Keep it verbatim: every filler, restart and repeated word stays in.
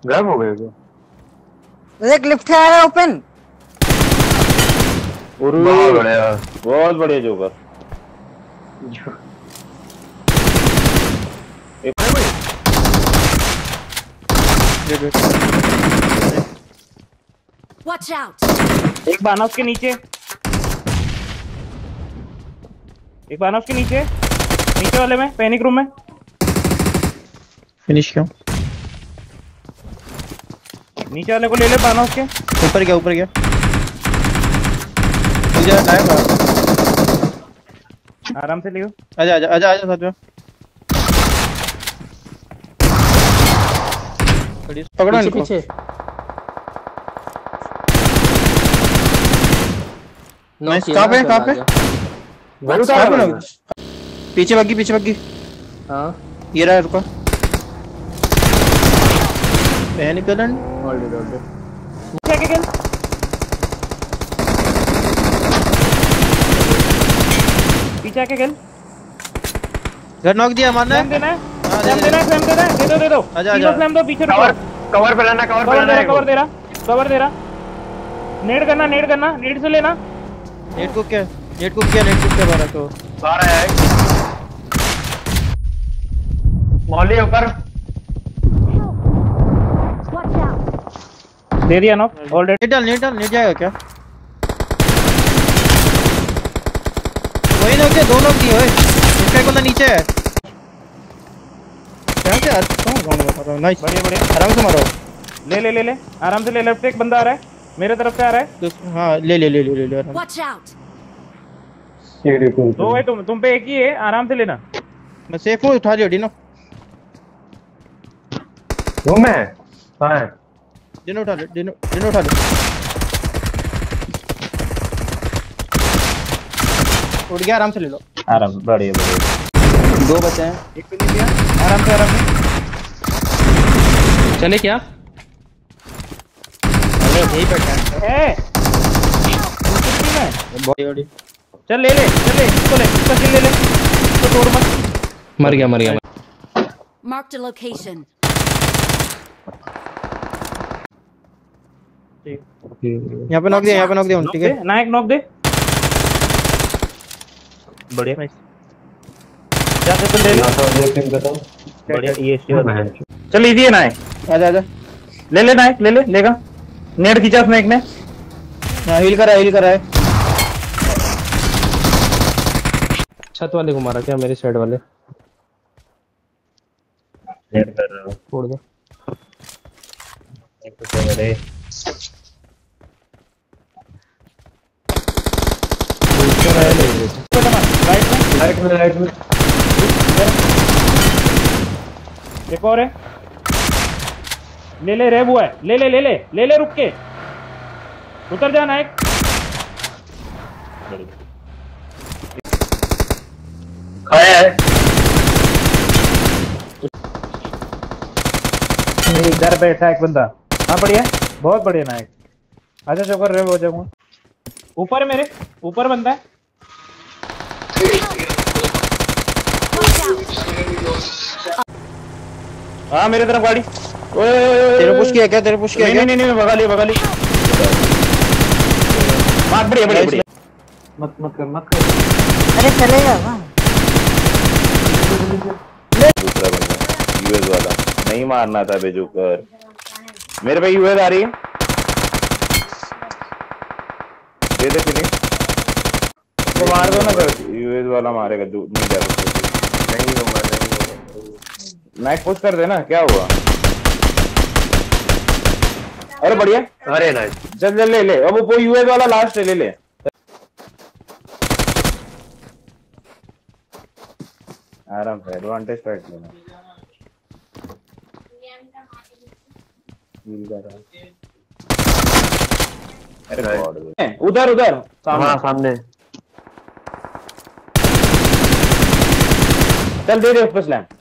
गायब हो गए क्या? एक लिफ्ट है ओपन। बहुत बढ़िया, बहुत बढ़िया जोकर। Watch out! एक बाना उसके नीचे, एक बाना उसके नीचे, नीचे वाले में, पैनिक रूम में। फिनिश क्यों? नीचे वाले को ले ले, बाना उसके ऊपर गया, ऊपर गया। मुझे टाइम है, आराम से लियो। आजा आजा आजा आजा साथ में। पकड़ो इनको। पीछे नाइस। कहां पे कहां पे? पीछे भागी, पीछे भागी। हां ये रहा, रुको। मैं निकलन। ऑलरेडी ऑलरेडी क्या क्या पीछे आके खेल। घर नॉक दिया, मारना फ्लेम देना है, फ्लेम देना है, फ्लेम देना है, दे दो दे दो। आजा, तीनों आजा। फ्लेम दो, पीछे रुको। कवर कवर पे लेना, कवर पे कवर दे लेना, रहा, कवर दे रहा, कवर दे रहा। नेड करना, नेड करना, नेड से लेना। नेट को क्या, नेट को क्या, नेट को क्या मारा तो सारा है। मौली ऊपर Watch out! दे दिया नॉक ऑलरेडी। नेट डाल, नेट डाल, नेट जाएगा क्या? वही नॉक दिया, दो नॉक दिए। ओए इसका एक बंदा नीचे है। क्या से यार, कौन कौन मार रहा है? नाइस, बढ़िया बढ़िया, आराम से मारो। ले ले ले ले, आराम से ले। लेफ्ट से एक बंदा आ रहा है, मेरे तरफ से आ रहा है। तो हां, ले ले ले ले ले ले आराम। Watch out! दो है तुम तुम पे, एक ही है, आराम से लेना। मैं सेफ हूं, उठा लियो डी नो। वो मैं हां है। डिनो उठा ले, डिनो डिनो उठा ले। उठ गया, आराम से ले लो। आराम से, बढ़िया बढ़िया। दो बचे हैं, एक तो ले लिया, आराम से आराम से चले क्या? अरे यही बैठा है। दूसरी में बॉडी बॉडी चल ले ले, चल ले इसको, ले इसका किल ले ले, इसको तोड़ मत। मर गया, मर गया। Marked a location. यहाँ पे नॉक दिया, यहाँ पे नॉक दिया। ठीक है, नायक नॉक दे, बढ़िया। जा से ले ले, बढ़िया। ये चल इजी है नायक, आजा आजा। ले ले नायक, ले ले, लेगा। नेट खींचा उसने एक ने। हाँ, हील करा, हील करा है। छत वाले को मारा क्या? मेरे साइड वाले नेट कर रहा हूं, छोड़ दो। एक तो मेरे राइट में, राइट में, राइट में एक और है। ले ले, रेब हुआ है, ले ले ले ले ले ले, रुक के उतर जा नायक। खाया है। इधर बैठा एक बंदा। हाँ बढ़िया, बहुत बढ़िया नायक। आजा चौकर, रेब हो जाऊंगा। ऊपर है मेरे, ऊपर बंदा है। हाँ मेरे तरफ गाड़ी। तेरे पुश किया क्या? तेरे पुश किया नहीं क्या? नहीं नहीं, भगा ली भगा ली। मार, बढ़िया बढ़िया बढ़िया। मत मत कर, मत कर। अरे चलेगा वाह। दूसरा बंदा यूएस वाला, नहीं मारना था बे जोकर। मेरे पे यूएस आ रही है, दे दे फिनिश। तो मार दो ना फिर, यूएस वाला मारेगा। नहीं जा सकते, नहीं होगा, नहीं होगा। नाइट पुश कर देना, क्या हुआ? अरे बढ़िया, अरे नाइस। चल चल ले ले। अब वो यूएस वाला लास्ट है, ले ले। आराम से एडवांटेज फाइट लेना। अरे गॉड, उधर उधर हाँ सामने। चल दे दे उस पे स्लैम।